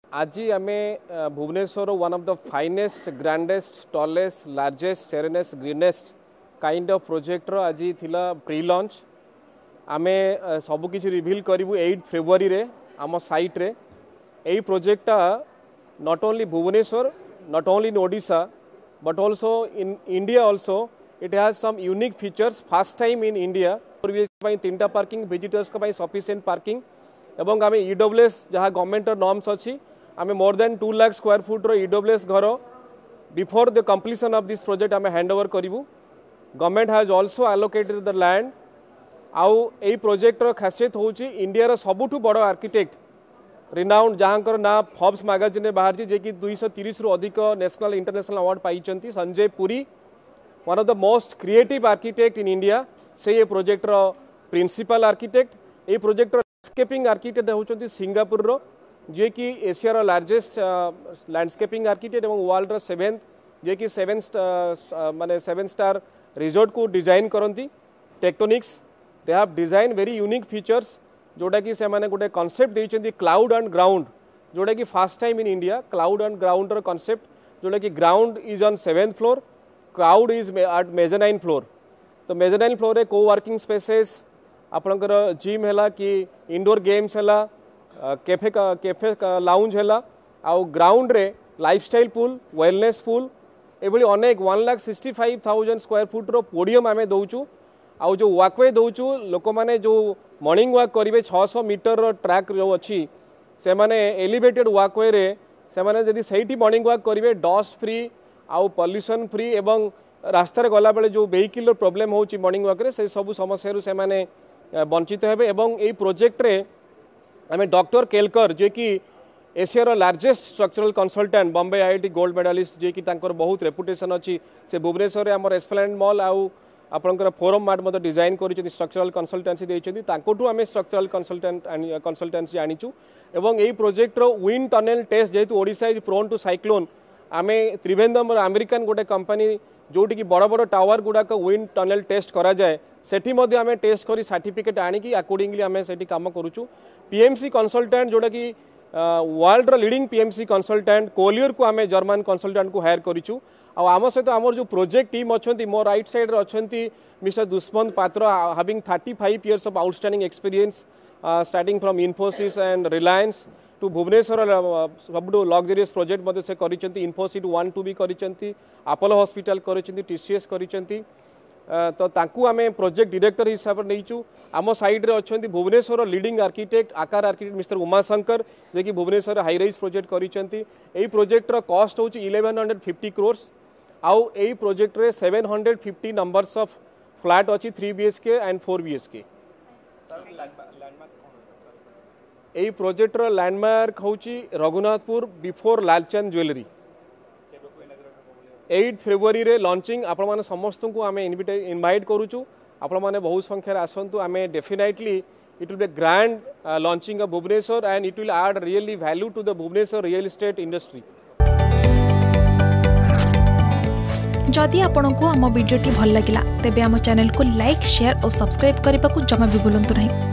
आज आम Bhubaneswar one of the finest grandest tallest largest serenest greenest kind of प्रोजेक्टर आज थिला प्री लॉन्च आमे सबकि रिवील करूँ 8 फेब्रुआरी रे आम साइट रे यही प्रोजेक्टा not only Bhubaneswar not only in Odisha but also in India also it has some unique features first time in India 3टा पार्किंग विजिटर्स सफिशिएंट पार्किंग एवं आम ईडब्ल्यूएस जहाँ गवर्नमेंट नॉर्म्स अच्छी आम more than 2 lakh square foot EWS घर before the completion of this project आम hand over करूँ government has also allocated the land आउ यही प्रोजेक्टर खासियत हूँ इंडिया सबुठ बड़ आर्किटेक्ट रिनाउंड जहाँकर ना फॉर्ब्स मैगजीन में बाहर जे कि 230 रु अधिक नेशनल इंटरनेशनल अवार्ड पाई Sanjay Puri one of the most creative architect in India से ये प्रोजेक्टर प्रिंसिपल आर्किटेक्ट ये प्रोजेक्टर लैंडस्केपिंग आर्किटेक्ट होती सिंगापुर रो जे कि एशिया लार्जेस्ट लैंडस्केपिंग आर्किटेक्ट और वर्ल्ड 7th जे कि 7 स्टार रिजोर्ट को डिजाइन करती Tectonics they have design very unique features जोटा कि से माने गोटे कॉन्सेप्ट देइछन्ती क्लाउड एंड ग्राउंड जोटा कि first time in India cloud and ground रो कॉन्सेप्ट जोटा कि ground is on 7th floor cloud is at mezzanine floor तो मेजनाइन फ्लोर रे को वर्किंग स्पेसेस आपणकर जिम है कि इंडोर गेम्स है कैफे लाउंज है आउ ग्राउंड रे लाइफस्टाइल पूल वेलनेस पूल एभली अनेक 1,65,000 स्क्वायर फुट रो पोडियम आम दौचु आउ जो वाकवे दौचु लोक मैंने जो मॉर्निंग वॉक करेंगे 600 मीटर ट्रैक जो अच्छी से माने एलिवेटेड वाकवे रे से माने यदि सही मॉर्निंग वॉक करेंगे डस्ट फ्री आउ पॉल्यूशन फ्री एवं रास्तार गला बेले जो वेहिकल प्रॉब्लम हो मॉर्निंग वॉक रे से सब समस्या से माने वंचित हेबे एवं यही प्रोजेक्ट रे आम डॉक्टर केलकर जे कि एशियार largest structural consultant Bombay IIT gold medalist जे कि तांकर बहुत रेपुटेशन अच्छी से भुवनेश्वर आम एस्प्लेनेड मॉल आउ आपंकर फोरम मार्ट मत डिजाइन कर स्ट्रक्चरल कंसल्टेंसी देइछन्ती तांकोठू आम स्ट्रक्चरल कंसल्टेंसी आनीचु एवं यही प्रोजेक्टर विंड टनेल टेस्ट जेहेतु Odisha is prone to cyclone आम त्रिवेंद्रम अमेरिकन गोटे कंपनी जोटी कि बड़ बड़ टावर गुड़ाक विंड टनेल टेस्ट करा जाए सेठी मध्य आम टेस्ट करी सर्टिफिकेट आनिकी अकॉर्डिंगली आम सेठी काम करूचु पीएमसी कंसल्टेंट जोटा कि world leading PMC consultant Collier को आम जर्मन कंसल्टेंट को हायर करूचु आम सहित आमर जो प्रोजेक्ट टीम अच्छा मो राइट साइड अच्छा mister Dushmant Patra having 35 years of outstanding experience starting from Infosys and Reliance to Bhubaneswar सब लग्जरीयस प्रोजेक्ट मध्य से करिसेंती इन्फोसिस 1-2 भी करिसेंती अपोलो हॉस्पिटल करिसेंती टीसीएस करिसेंती तो तांकू आमे प्रोजेक्ट डायरेक्टर हिसाब से नहींचु आम साइड रे अच्छी Bhubaneswar leading architect Aakar architect mister Umashankar जे कि भुवनेश्वर हाई राइज प्रोजेक्ट करिसेंती एई प्रोजेक्ट रो कॉस्ट होची 1150 crores आउ एई प्रोजेक्ट रे 750 नंबर्स ऑफ फ्लैट अच्छी 3 BHK एंड 4 BHK यही प्रोजेक्ट लैंडमार्क होची Raghunathpur before Lalchand jewellery 8 February रे लॉन्चिंग आपण माने समस्त को आम इनवाइट करूचु आपण माने बहुत संख्यार आसंतु आम definitely it will be grand launching of Bhubaneswar and it will add really value to the Bhubaneswar real estate industry. जदि आपंक आम भिडी भल लगा तेब आम चैनल को लाइक शेयर और सब्सक्राइब करने को जमा भी भूलु नहीं।